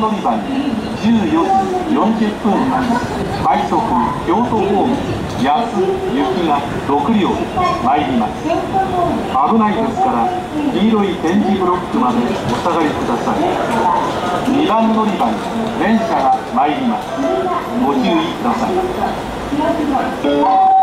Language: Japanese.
乗り場に14時40分発快速京都方面安行きが6両参ります。危ないですから黄色い点字ブロックまでお下がりください。2番乗り場に電車が参ります。ご注意ください。